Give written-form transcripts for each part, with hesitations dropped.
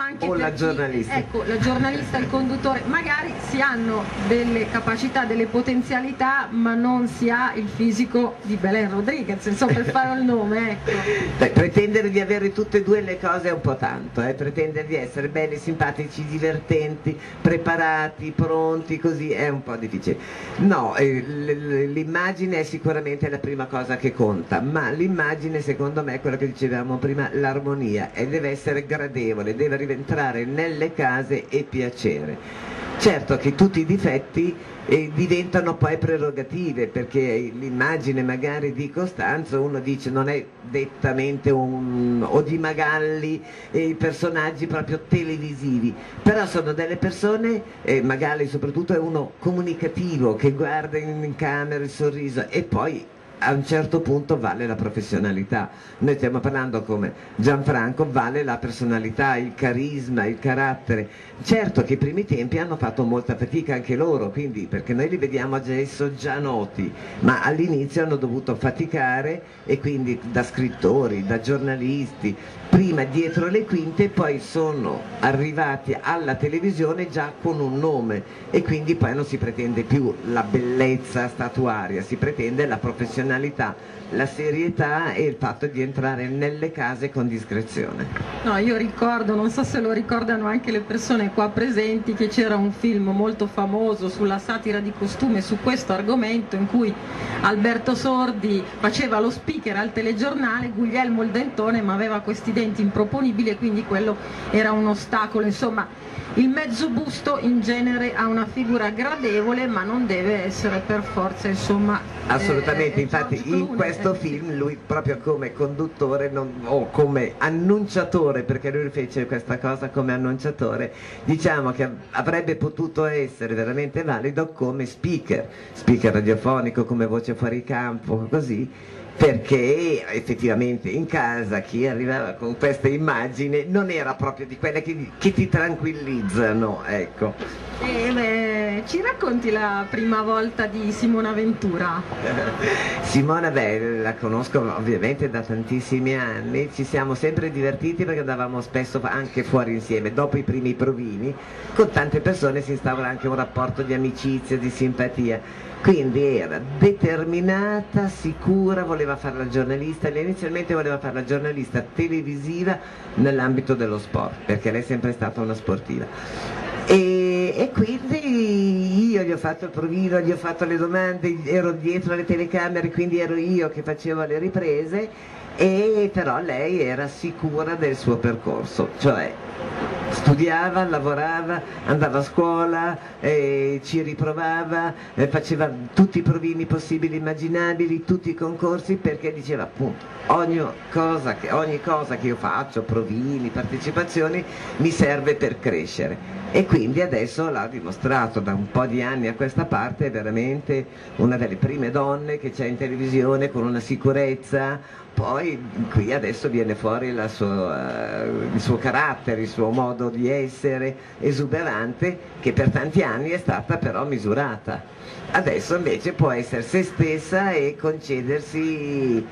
anche o la per giornalista. ecco, la giornalista, il conduttore, magari si hanno delle capacità, delle potenzialità, ma non si ha il fisico di Belen Rodriguez, insomma, per fare il nome, ecco. Beh, pretendere di avere tutte e due le cose è un po' tanto, pretendere di essere belli, simpatici, divertenti, preparati, pronti, così è un po' difficile. No, l'immagine è sicuramente la prima cosa che conta, ma l'immagine secondo me è quello che dicevamo prima, l'armonia, e deve essere gradevole, deve rientrare nelle case e piacere. Certo che tutti i difetti diventano poi prerogative, perché l'immagine magari di Costanzo uno dice non è dettamente o di Magalli, i personaggi proprio televisivi, però sono delle persone, Magalli soprattutto è uno comunicativo che guarda in camera il sorriso, e poi a un certo punto vale la professionalità. Noi stiamo parlando come Gianfranco, vale la personalità, il carisma, il carattere. Certo che i primi tempi hanno fatto molta fatica anche loro, quindi, perché noi li vediamo adesso già noti, ma all'inizio hanno dovuto faticare, e quindi da scrittori, da giornalisti, prima dietro le quinte, poi sono arrivati alla televisione già con un nome, e quindi poi non si pretende più la bellezza statuaria, si pretende la professionalità, la serietà e il fatto di entrare nelle case con discrezione. No, io ricordo, non so se lo ricordano anche le persone qua presenti, che c'era un film molto famoso sulla satira di costume su questo argomento, in cui Alberto Sordi faceva lo speaker al telegiornale, Guglielmo il dentone, ma aveva questi denti improponibili e quindi quello era un ostacolo. Insomma, il mezzo busto in genere ha una figura gradevole, ma non deve essere per forza, insomma. Assolutamente, infatti in questo film lui proprio come conduttore o come annunciatore, perché lui fece questa cosa come annunciatore, diciamo che avrebbe potuto essere veramente valido come speaker radiofonico, come voce fuori campo, così, perché effettivamente in casa chi arrivava con questa immagine non era proprio di quelle che ti tranquillizzano, ecco. Ci racconti la prima volta di Simona Ventura? Simona, beh, la conosco ovviamente da tantissimi anni, ci siamo sempre divertiti perché andavamo spesso anche fuori insieme, dopo i primi provini, con tante persone si instaura anche un rapporto di amicizia, di simpatia, quindi era determinata, sicura, voleva fare la giornalista, lei inizialmente voleva fare la giornalista televisiva nell'ambito dello sport, perché lei è sempre stata una sportiva. E quindi io gli ho fatto il provino, gli ho fatto le domande, ero dietro alle telecamere, quindi ero io che facevo le riprese, e però lei era sicura del suo percorso, cioè studiava, lavorava, andava a scuola, ci riprovava, faceva tutti i provini possibili e immaginabili, tutti i concorsi, perché diceva appunto ogni cosa che io faccio, provini, partecipazioni, mi serve per crescere. E quindi adesso l'ha dimostrato, da un po' di anni a questa parte è veramente una delle prime donne che c'è in televisione, con una sicurezza. Poi qui adesso viene fuori il suo carattere, il suo modo di essere esuberante, che per tanti anni è stata però misurata. Adesso invece può essere se stessa e concedersi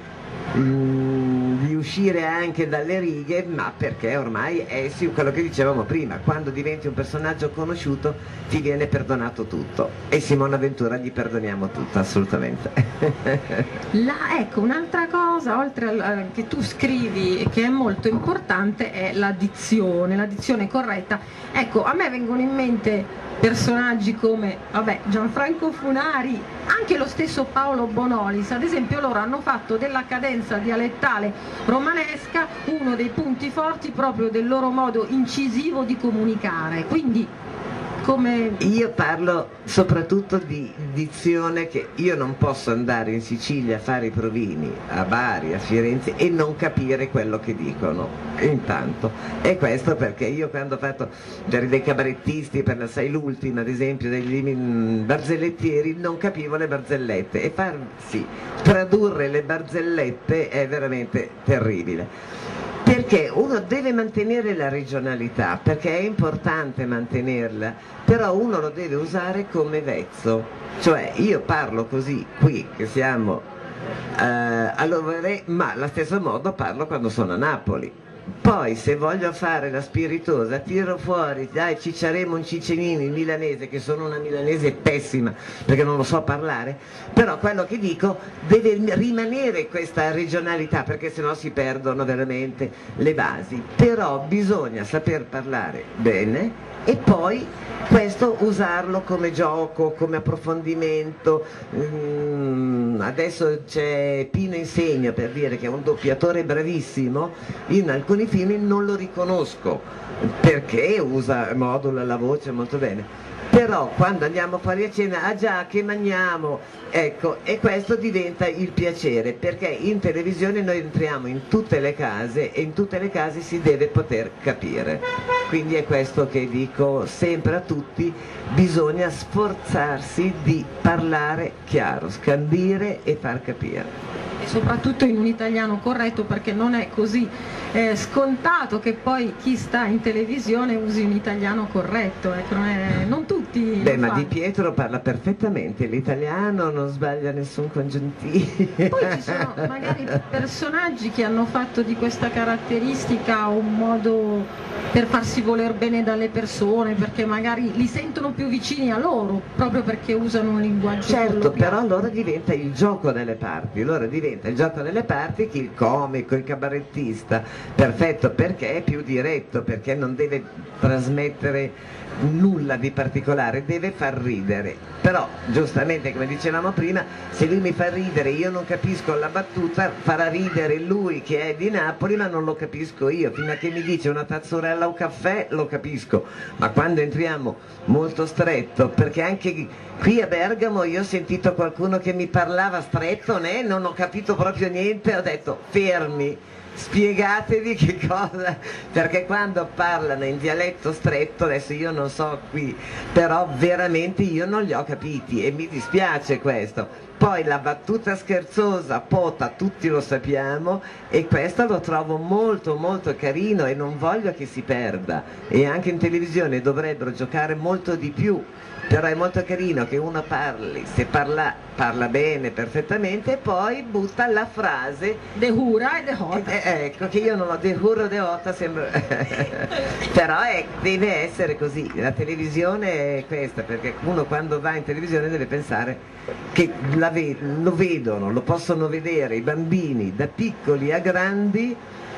di uscire anche dalle righe, ma perché ormai è sì, quello che dicevamo prima, quando diventi un personaggio conosciuto ti viene perdonato tutto, e Simona Ventura gli perdoniamo tutto, assolutamente. Ecco, un'altra cosa, oltre che tu scrivi e che è molto importante, è la dizione corretta. Ecco, a me vengono in mente personaggi come, Gianfranco Funari, anche lo stesso Paolo Bonolis, ad esempio. Loro hanno fatto della cadenza dialettale romanesca uno dei punti forti proprio del loro modo incisivo di comunicare, quindi come... Io parlo soprattutto di dizione, che io non posso andare in Sicilia a fare i provini, a Bari, a Firenze, e non capire quello che dicono, intanto. E questo perché io quando ho fatto dei cabarettisti per la Sei l'Ultima, ad esempio, degli barzellettieri, non capivo le barzellette, e tradurre le barzellette è veramente terribile. Perché uno deve mantenere la regionalità, perché è importante mantenerla, però uno lo deve usare come vezzo. Cioè io parlo così qui che siamo all'Overè, ma allo stesso modo parlo quando sono a Napoli. Poi se voglio fare la spiritosa tiro fuori, dai, Cicciaremo un Ciccenini, il milanese, che sono una milanese pessima perché non lo so parlare, però quello che dico deve rimanere questa regionalità, perché sennò si perdono veramente le basi. Però bisogna saper parlare bene e poi questo usarlo come gioco, come approfondimento. Adesso c'è Pino Insegno, per dire, che è un doppiatore bravissimo, in alcuni film non lo riconosco perché modula la voce molto bene, però quando andiamo fuori a cena, ah già, che mangiamo, ecco, e questo diventa il piacere, perché in televisione noi entriamo in tutte le case e in tutte le case si deve poter capire. Quindi è questo che dico sempre a tutti: bisogna sforzarsi di parlare chiaro, scandire e far capire. E soprattutto in un italiano corretto, perché non è così scontato che poi chi sta in televisione usi un italiano corretto, ecco, non tutti. Beh, ma Di Pietro parla perfettamente l'italiano, non sbaglia nessun congiuntivo. Poi ci sono magari personaggi che hanno fatto di questa caratteristica un modo per farsi voler bene dalle persone, perché magari li sentono più vicini a loro, proprio perché usano un linguaggio certo, colloquiale. però allora diventa il gioco delle parti, che il comico, il cabarettista, perfetto, perché è più diretto, perché non deve trasmettere nulla di particolare, deve far ridere. Però giustamente, come dicevamo prima, se lui mi fa ridere, io non capisco la battuta, farà ridere lui che è di Napoli, ma non lo capisco io. Fino a che mi dice una tazzurella o caffè lo capisco, ma quando entriamo molto stretto, perché anche qui a Bergamo io ho sentito qualcuno che mi parlava stretto, non ho capito proprio niente, ho detto fermi, spiegatevi che cosa, perché quando parlano in dialetto stretto, adesso io non so qui, però veramente io non li ho capiti e mi dispiace questo. Poi la battuta scherzosa, pota, tutti lo sappiamo, e questo lo trovo molto molto carino e non voglio che si perda, e anche in televisione dovrebbero giocare molto di più. Però è molto carino che uno parli, se parla bene perfettamente, e poi butta la frase de hura e de hota. Ecco, che io non ho de hura o de hota, sembra. Però deve essere così, la televisione è questa, perché uno quando va in televisione deve pensare che lo vedono, lo possono vedere i bambini da piccoli a grandi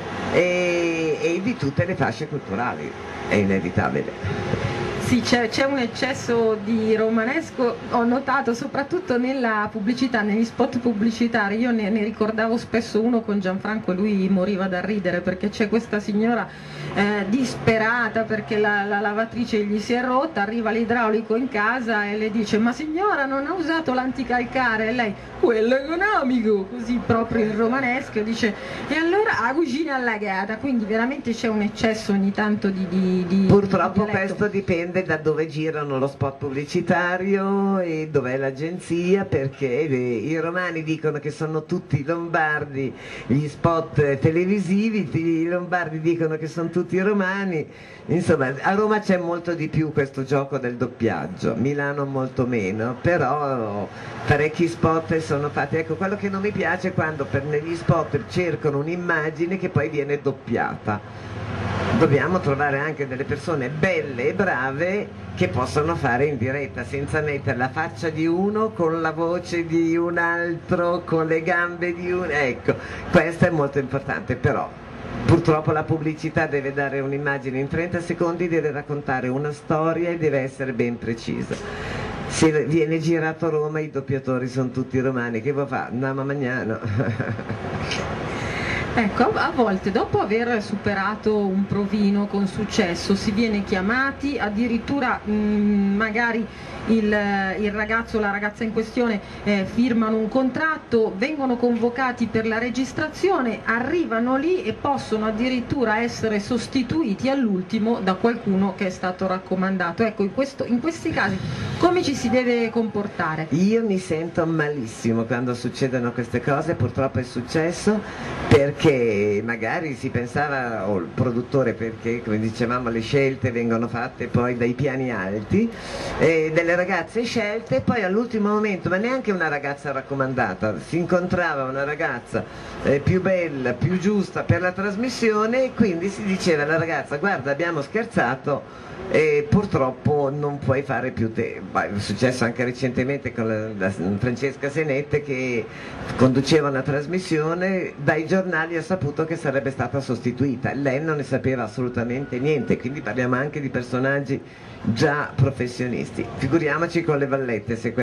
e di tutte le fasce culturali, è inevitabile. Sì, c'è un eccesso di romanesco, ho notato soprattutto nella pubblicità, negli spot pubblicitari. Io ne ricordavo spesso uno con Gianfranco e lui moriva da ridere, perché c'è questa signora disperata perché la lavatrice gli si è rotta, arriva l'idraulico in casa e le dice: ma signora, non ha usato l'anticalcare? E lei: quello è economico, così proprio in romanesco, dice, e allora la cucina allagata. Quindi veramente c'è un eccesso ogni tanto di purtroppo di questo dipende da dove girano lo spot pubblicitario e dov'è l'agenzia, perché i romani dicono che sono tutti lombardi gli spot televisivi, i lombardi dicono che sono tutti romani. Insomma, a Roma c'è molto di più questo gioco del doppiaggio, a Milano molto meno, però parecchi spot sono fatti. Ecco, quello che non mi piace è quando negli spot cercano un'immagine che poi viene doppiata. Dobbiamo trovare anche delle persone belle e brave che possono fare in diretta, senza mettere la faccia di uno con la voce di un altro, con le gambe di uno. Ecco, questo è molto importante. Però purtroppo la pubblicità deve dare un'immagine in 30 secondi, deve raccontare una storia e deve essere ben precisa. Se viene girato a Roma, i doppiatori sono tutti romani, che vuoi fare? Andiamo a Magnano. Ecco, a volte dopo aver superato un provino con successo si viene chiamati, addirittura magari il ragazzo o la ragazza in questione firmano un contratto, vengono convocati per la registrazione, arrivano lì e possono addirittura essere sostituiti all'ultimo da qualcuno che è stato raccomandato. Ecco, in questi casi come ci si deve comportare? Io mi sento malissimo quando succedono queste cose, purtroppo è successo, perché magari si pensava, o il produttore, perché come dicevamo le scelte vengono fatte poi dai piani alti, delle ragazze scelte, poi all'ultimo momento, ma neanche una ragazza raccomandata, si incontrava una ragazza più bella, più giusta per la trasmissione, e quindi si diceva alla ragazza: guarda, abbiamo scherzato e purtroppo non puoi fare più te. È successo anche recentemente con la Francesca Senette, che conduceva una trasmissione, dai giornali ha saputo che sarebbe stata sostituita, lei non ne sapeva assolutamente niente, quindi parliamo anche di personaggi già professionisti, figuriamoci con le vallette se